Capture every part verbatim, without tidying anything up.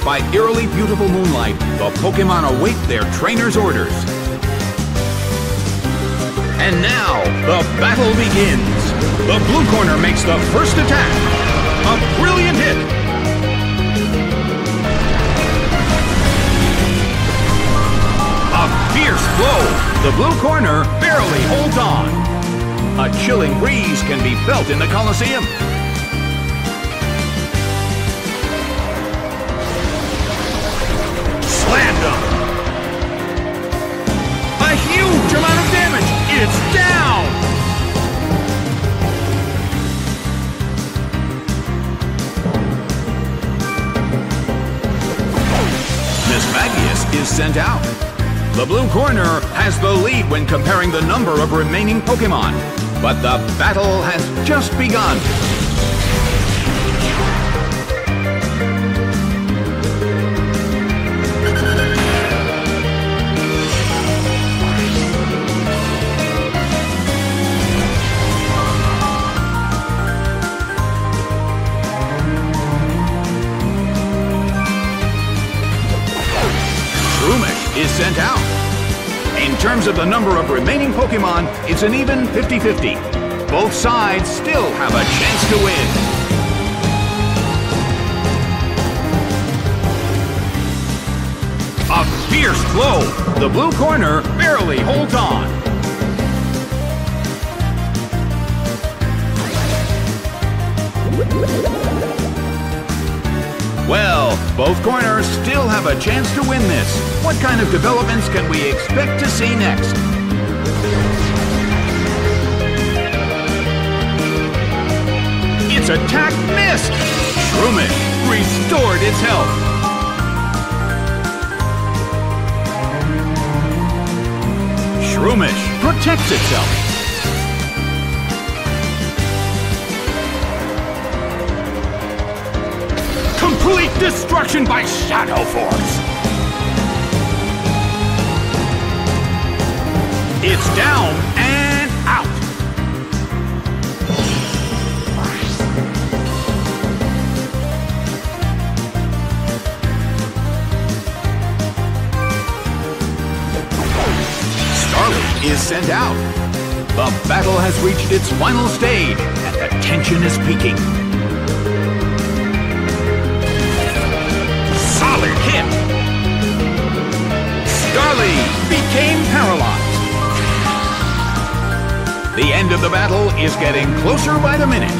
by eerily beautiful moonlight, the Pokémon await their trainer's orders. And now, the battle begins. The blue corner makes the first attack. A brilliant hit. A fierce blow. The blue corner barely holds on. A chilling breeze can be felt in the Colosseum. Slammed him. A huge amount of damage. It's down. Mismagius is sent out. The blue corner has the lead when comparing the number of remaining Pokémon, but the battle has just begun. Is sent out. In terms of the number of remaining Pokémon, it's an even fifty fifty. Both sides still have a chance to win. A fierce blow. The blue corner barely holds on. Well, both corners still have a chance to win this. What kind of developments can we expect to see next? Its attack missed! Shroomish restored its health. Shroomish protects itself. Complete destruction by Shadow Force! It's down and out! Starly is sent out. The battle has reached its final stage, and the tension is peaking. Solid hit! Starly became paralyzed. The end of the battle is getting closer by the minute.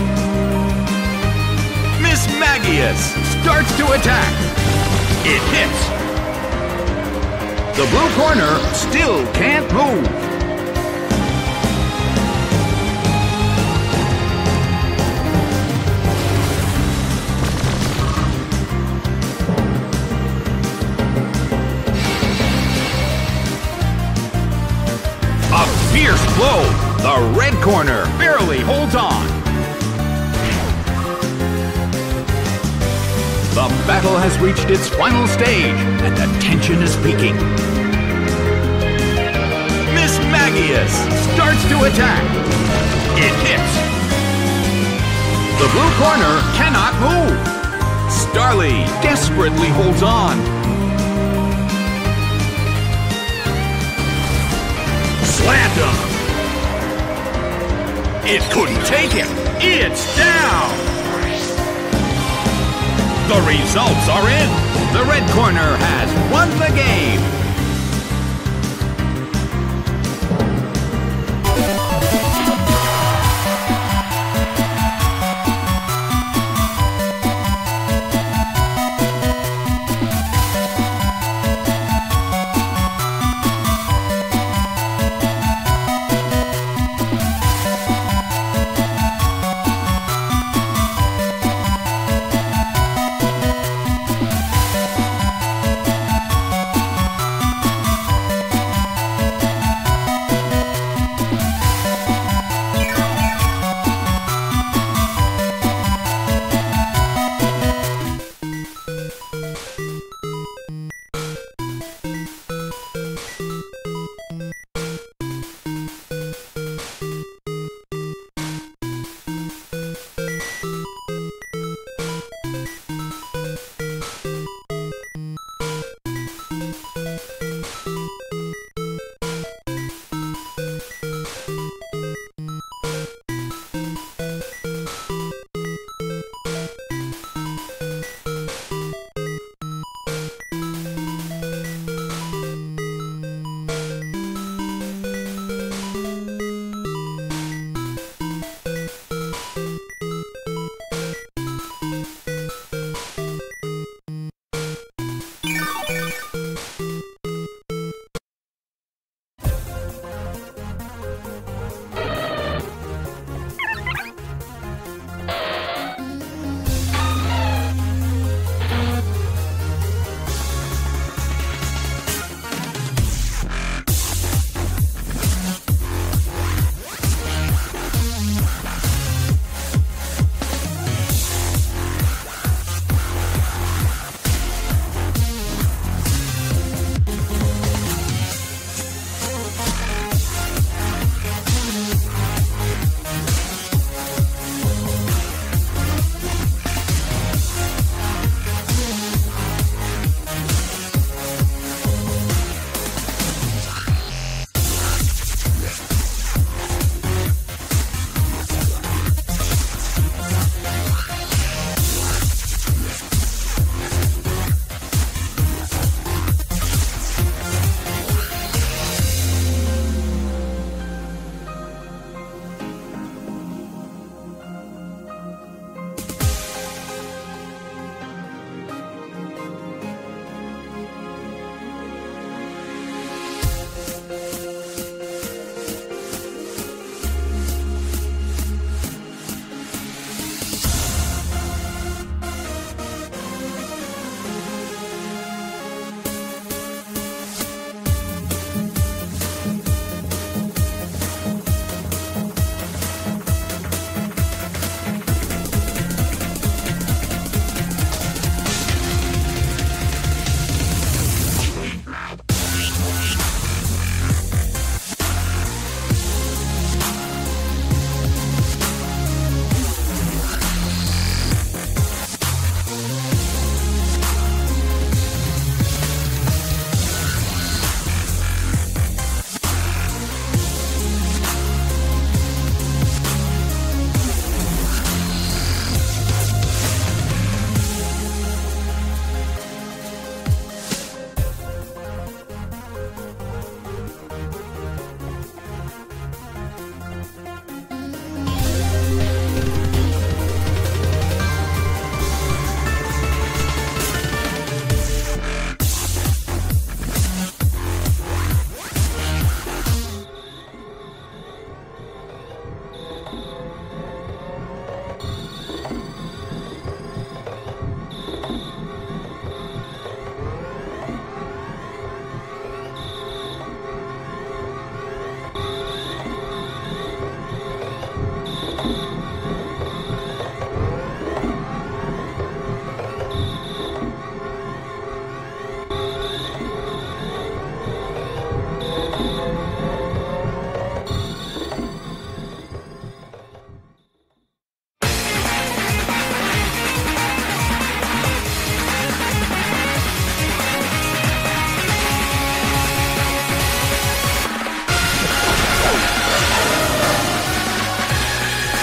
Mismagius starts to attack. It hits. The blue corner still can't move. Fierce blow! The red corner barely holds on. The battle has reached its final stage, and the tension is peaking. Mismagius starts to attack. It hits. The blue corner cannot move. Starly desperately holds on. Slammed him! It couldn't take him! It's down! The results are in! The red corner has won the game!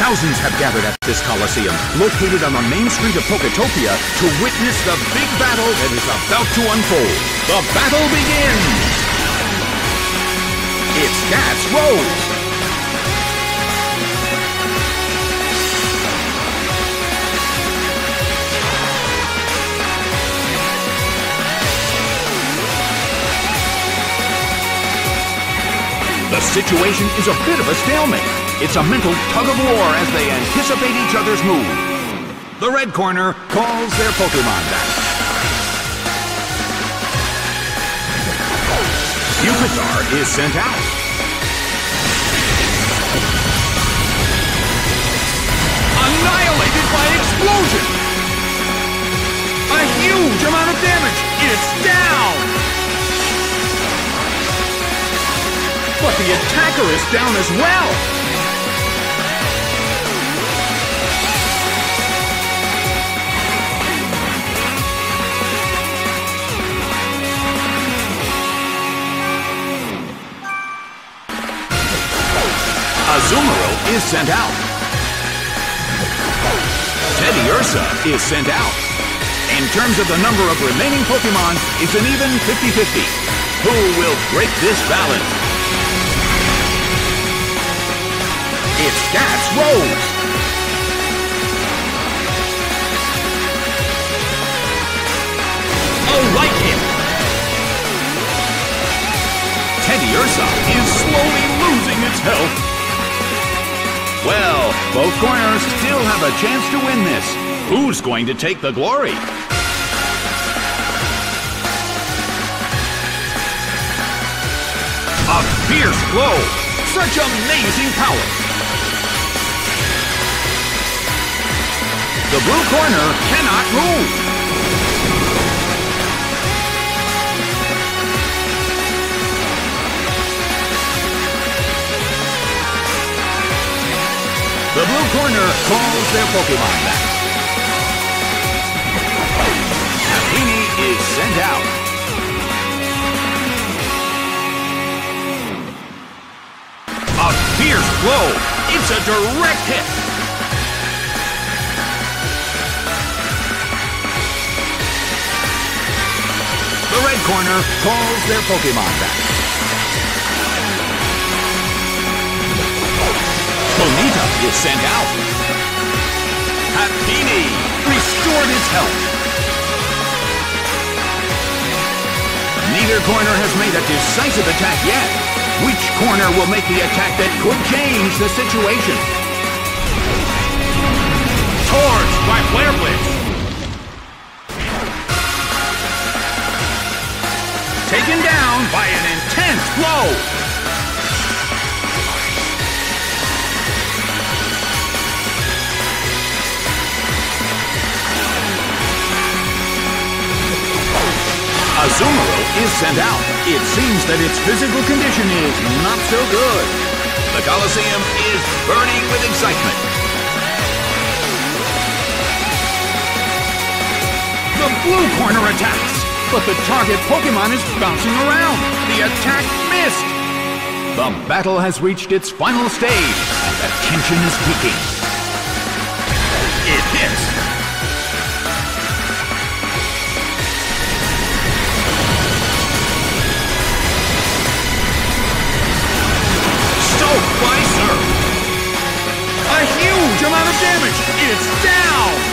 Thousands have gathered at this Coliseum, located on the main street of Poketopia, to witness the big battle that is about to unfold. The battle begins! It's Cats Rose! The situation is a bit of a stalemate. It's a mental tug-of-war as they anticipate each other's move. The red corner calls their Pokemon back. Pupitar is sent out. Annihilated by explosion! A huge amount of damage! It's down! But the attacker is down as well! Azumarill is sent out. Teddiursa is sent out. In terms of the number of remaining Pokemon, it's an even fifty fifty. Who will break this balance? It's Cats Rose! A light hit! Teddiursa is slowly losing its health. Well, both corners still have a chance to win this. Who's going to take the glory? A fierce blow! Such amazing power! The blue corner cannot move! The blue corner calls their Pokemon back. Happiny is sent out. A fierce blow! It's a direct hit! The red corner calls their Pokemon back. Ponyta is sent out. Happiny restored its health. Neither corner has made a decisive attack yet. Which corner will make the attack that could change the situation? Torch by Flare Blitz. Taken down by an intense blow. Azumarill is sent out. It seems that its physical condition is not so good. The Coliseum is burning with excitement. The blue corner attacks. But the target Pokemon is bouncing around. The attack missed. The battle has reached its final stage, and the tension is peaking. It hits. Stoked by Surf. A huge amount of damage. It's down.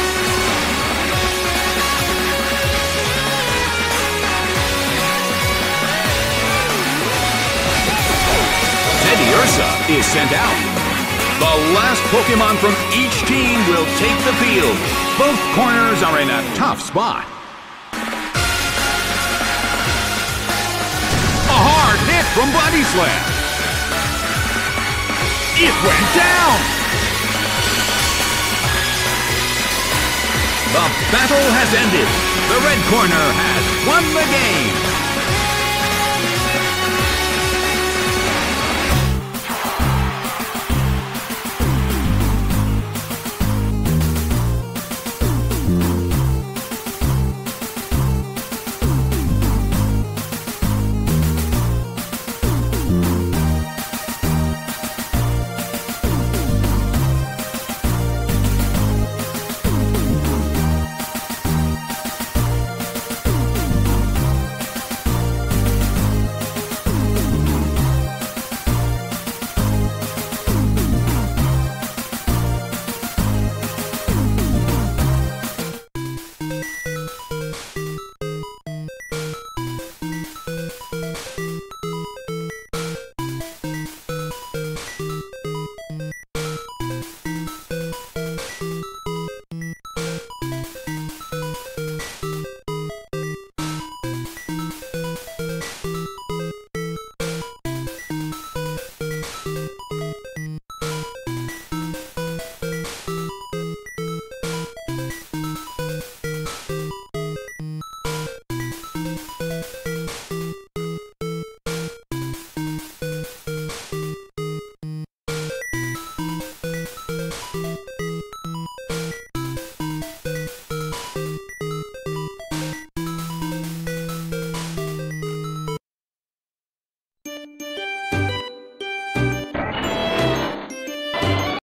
Teddiursa is sent out. The last Pokemon from each team will take the field. Both corners are in a tough spot. A hard hit from Body Slam. It went down. The battle has ended. The red corner has won the game.